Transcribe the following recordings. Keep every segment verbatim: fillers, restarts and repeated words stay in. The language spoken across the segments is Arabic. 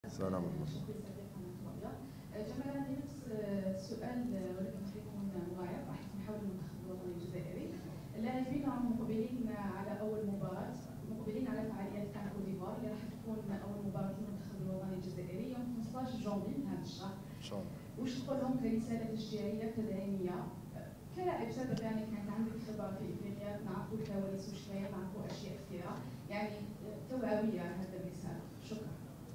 السلام عليكم. جمال، عندي نفس السؤال ولكن حيكون مغاير راح نحول المنتخب الوطني الجزائري. اللاعبين راهم مقبلين على اول مباراه، مقبلين على فعاليات كان كوت ديفوار اللي راح تكون اول مباراه للمنتخب الوطني الجزائري يوم خمسطاش جونفي من هذا الشهر. ان شاء الله. واش تقول لهم كرساله تشجيعيه تدعيميه كلاعب سابق، يعني كانت عندك خبره في افريقيا، نعرفوا الكواليس وش كاين، نعرفوا اشياء كثيره، يعني توعويه هذا الرساله. شكرا.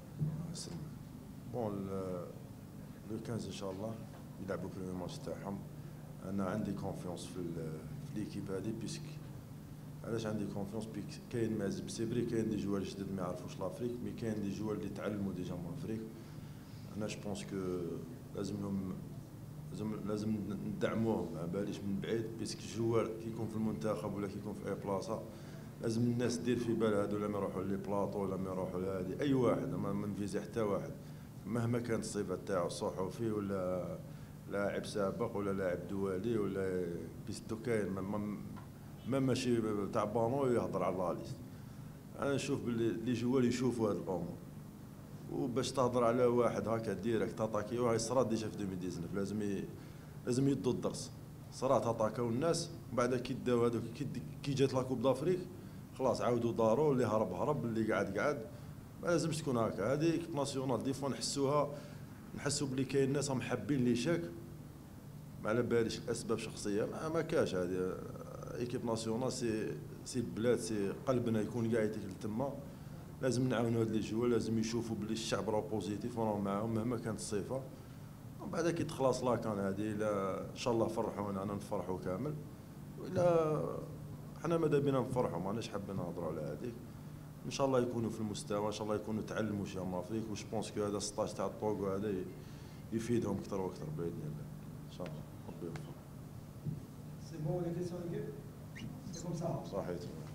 بون لو خمسة ان شاء الله يلعبوا بريمير ماتش تاعهم. انا عندي كونفيونس في في ليكيب هذه، بيسك علاش عندي كونفيونس بيك كاين مازال سي فري كاين دي جوار جدد ما يعرفوش لافريك، مي كاين دي جوار اللي تعلموا ديجا من افريك. انا جو بونس كو لازم لهم لازم لازم ندعموهم، ما باليش من بعيد، بيسك الجوار كي يكون في المنتخب ولا كي يكون في اي بلاصه لازم الناس دير في بالها هذو لما يروحوا لي بلاطو ولا ما يروحوا لهادي اي واحد، ما منفيزي حتى واحد مهما كانت الصفه تاعو، صحفي ولا لاعب سابق ولا لاعب دولي ولا بيستو كاين ما ماشي تاع بانو يهضر على لاليست. انا نشوف باللي لي جوار يشوفوا هاد الامور، وباش تهضر على واحد هكا ديريكت تاتاكيو هاي صرات ديجا في ألفين وتسعطاش، لازم ي... لازم يدوا الدرس. صرات اتاكاو الناس بعد كي داو هذوك كي جات لا كوب دافريك خلاص عاودوا داروا، اللي هرب هرب اللي قاعد قاعد. ما لازمش تكون هكا، هذه ايكيب ناسيونال دي فوا نحسوها نحسوا بلي كاين ناس هم حابين لي شاك ما على باليش اسباب شخصيه، ما, ما كاش. هذه ايكيب ناسيونال سي سي البلاد، سي قلبنا يكون قاعد تما. لازم نعاونوا هاد لي جوار، لازم يشوفوا بلي الشعب راه بوزيتيف وراهم معاهم مهما كانت الصفه. ومن بعد كي تخلص لاكان هذه لا ان شاء الله فرحونا، انا نفرحوا كامل، ولا حنا ماذا بينا نفرحوا، ماناش حابين نهضروا على هذيك. ان شاء الله يكونوا في المستوى، ان شاء الله يكونوا تعلموا شي من افريك، وش بونس كو هذا ستاج تاع الطوغو هذا يفيدهم اكثر واكثر باذن الله ان شاء الله. ربي يوفقهم. سي بون لي كيسيون ليكيب سي كوم سا. صحيح.